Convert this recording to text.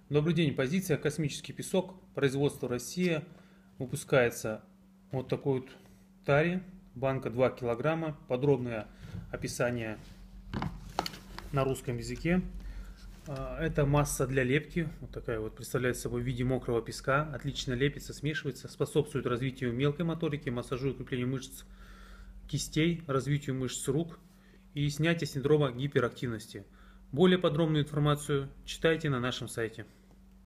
Добрый день, позиция космический песок, производство Россия. Выпускается вот такой вот таре, банка 2 килограмма, подробное описание на русском языке. Это масса для лепки, вот такая вот, представляет собой в виде мокрого песка, отлично лепится, смешивается, способствует развитию мелкой моторики, массажу и укреплению мышц кистей, развитию мышц рук и снятию синдрома гиперактивности. Более подробную информацию читайте на нашем сайте.